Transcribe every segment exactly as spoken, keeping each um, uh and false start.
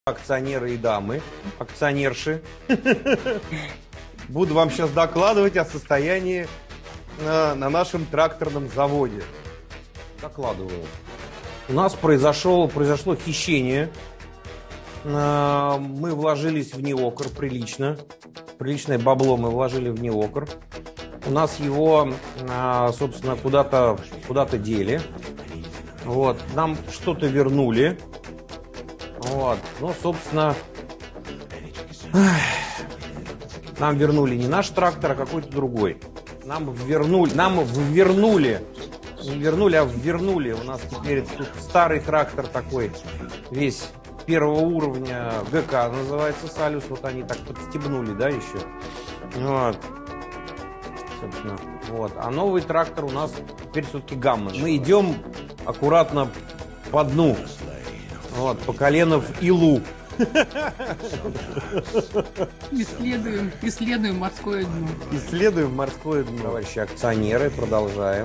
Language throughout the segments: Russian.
Акционеры и дамы, акционерши, буду вам сейчас докладывать о состоянии на, на нашем тракторном заводе. Докладываю. У нас произошло, произошло хищение. Мы вложились в неокр прилично. Приличное бабло мы вложили в неокр. У нас его, собственно, куда-то куда-то дели. Вот. Нам что-то вернули. Вот. Ну, собственно, нам вернули не наш трактор, а какой-то другой. Нам вернули, нам вернули, не вернули, а вернули. У нас теперь тут старый трактор такой, весь первого уровня, ГК называется, Салюс. Вот они так подстебнули, да, еще. Вот. Собственно, вот. А новый трактор у нас теперь все-таки Гамма. Мы идем аккуратно по дну. Вот, по колено в илу. Исследуем, исследуем морское дно. Исследуем морское дно. Товарищи акционеры, продолжаем.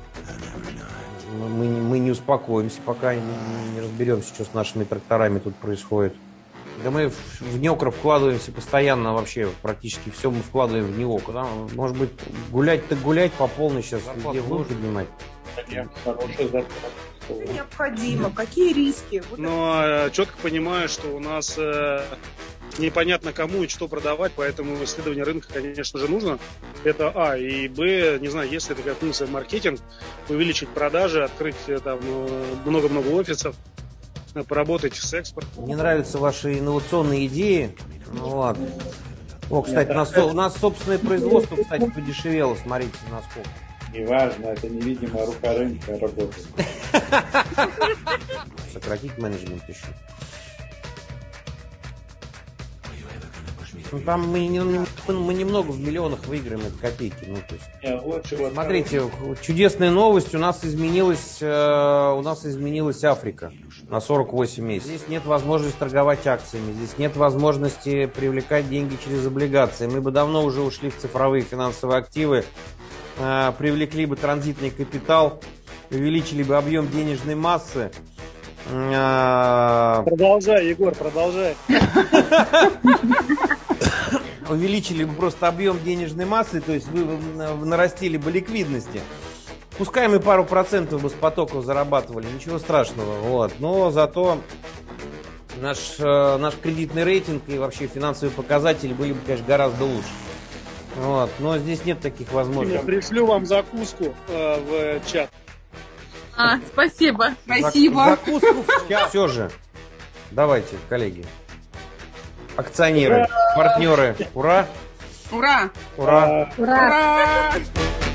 Мы, мы не успокоимся, пока не, не разберемся, что с нашими тракторами тут происходит. Да мы в, в неокр вкладываемся постоянно вообще, практически все мы вкладываем в неокр. Да? Может быть, гулять-то гулять по полной сейчас, везде вновь поднимать. Хорошая зарплата. Необходимо. Какие риски? Вот Но это... четко понимаю, что у нас э, непонятно кому и что продавать, поэтому исследование рынка, конечно же, нужно. Это А. И Б, не знаю, если такая функция маркетинг, увеличить продажи, открыть там много-много офисов, поработать с экспортом. Мне нравятся ваши инновационные идеи. Вот. О, кстати, у нас, у нас собственное производство, кстати, подешевело. Смотрите, насколько. Неважно, это невидимая рука рынка работает. Сократить менеджмент еще. Ну, там мы, не, мы немного в миллионах выиграем, это копейки. Ну, то есть. Нет, лучше Смотрите, чудесная новость. У нас изменилась, э, у нас изменилась Африка на сорок восемь месяцев. Здесь нет возможности торговать акциями, здесь нет возможности привлекать деньги через облигации. Мы бы давно уже ушли в цифровые финансовые активы, э, привлекли бы транзитный капитал, увеличили бы объем денежной массы. Э, продолжай, Егор, продолжай. Увеличили бы просто объем денежной массы, то есть вы нарастили бы ликвидности. Пускай мы пару процентов бы с потоков зарабатывали, ничего страшного. Вот. Но зато наш, наш кредитный рейтинг и вообще финансовые показатели были бы, конечно, гораздо лучше. Вот. Но здесь нет таких возможностей. Я пришлю вам закуску э, в чат. А, спасибо. Спасибо. Закуску в чат. Все же. Давайте, коллеги. Акционеры, партнеры. Ура! Ура! Ура! Ура! Ура!